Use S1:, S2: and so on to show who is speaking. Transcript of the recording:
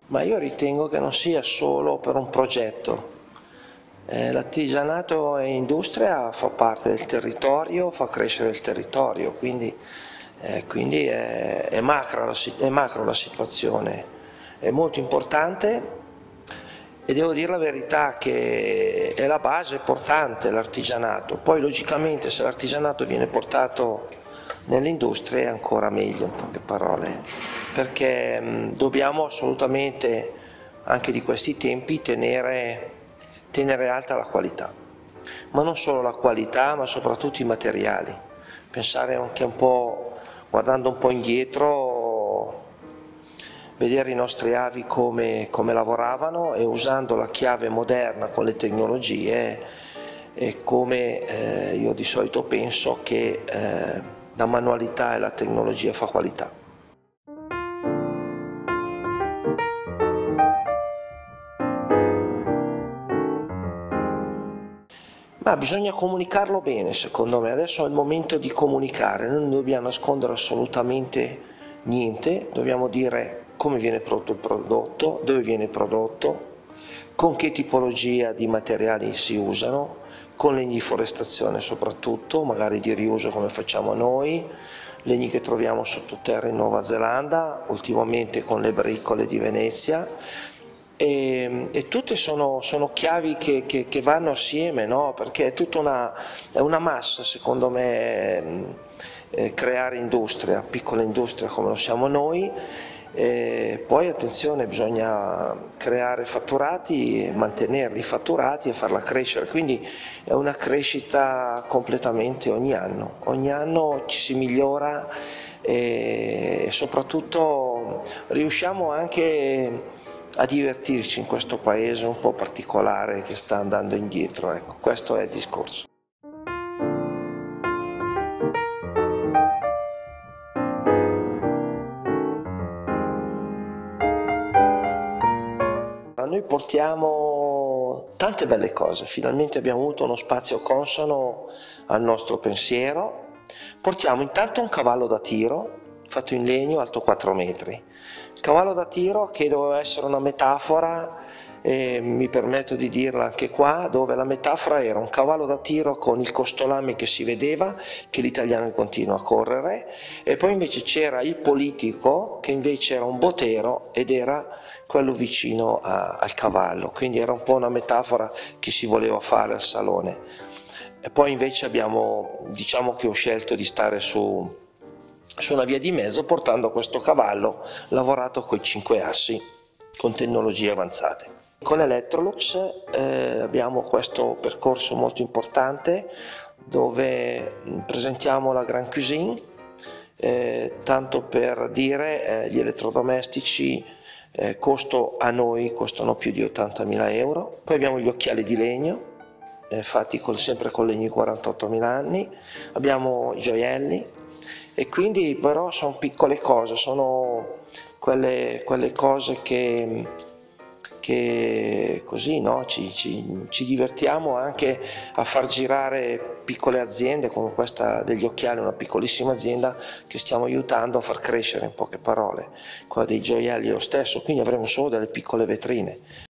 S1: Ma io ritengo che non sia solo per un progetto. L'artigianato e industria fa parte del territorio, fa crescere il territorio, quindi è macro la situazione, è molto importante e devo dire la verità che è la base portante l'artigianato. Poi logicamente se l'artigianato viene portato nell'industria è ancora meglio, in poche parole, perché dobbiamo assolutamente anche di questi tempi tenere alta la qualità, ma non solo la qualità, ma soprattutto i materiali. Pensare anche un po', guardando un po' indietro, vedere i nostri avi come lavoravano e usando la chiave moderna con le tecnologie, e come io di solito penso che la manualità e la tecnologia fa qualità. Ma bisogna comunicarlo bene, secondo me. Adesso è il momento di comunicare, noi non dobbiamo nascondere assolutamente niente, dobbiamo dire come viene prodotto il prodotto, dove viene prodotto, con che tipologia di materiali si usano, con legni di forestazione soprattutto, magari di riuso come facciamo noi, legni che troviamo sottoterra in Nuova Zelanda, ultimamente con le bricole di Venezia. E tutte sono chiavi che vanno assieme, no? Perché è una massa, secondo me, creare industria, piccola industria come lo siamo noi. Poi attenzione, bisogna creare fatturati, mantenerli fatturati e farla crescere, quindi è una crescita completamente ogni anno ci si migliora e soprattutto riusciamo anche a divertirci in questo paese un po' particolare che sta andando indietro, ecco, questo è il discorso. Noi portiamo tante belle cose, finalmente abbiamo avuto uno spazio consono al nostro pensiero. Portiamo intanto un cavallo da tiro fatto in legno alto 4 metri. Il cavallo da tiro che doveva essere una metafora, mi permetto di dirla anche qua, dove la metafora era un cavallo da tiro con il costolame che si vedeva, che l'italiano continua a correre, e poi invece c'era il politico che invece era un botero ed era quello vicino al cavallo, quindi era un po' una metafora che si voleva fare al salone. E poi invece diciamo che ho scelto di stare su una via di mezzo portando questo cavallo lavorato con i 5 assi, con tecnologie avanzate. Con Electrolux abbiamo questo percorso molto importante dove presentiamo la Grand Cuisine, tanto per dire gli elettrodomestici a noi costano più di 80.000 euro, poi abbiamo gli occhiali di legno fatti sempre con legni 48.000 anni, abbiamo i gioielli e quindi però sono piccole cose, sono quelle cose che così no? ci divertiamo anche a far girare piccole aziende come questa degli occhiali, una piccolissima azienda che stiamo aiutando a far crescere, in poche parole, quella dei gioielli lo stesso, quindi avremo solo delle piccole vetrine,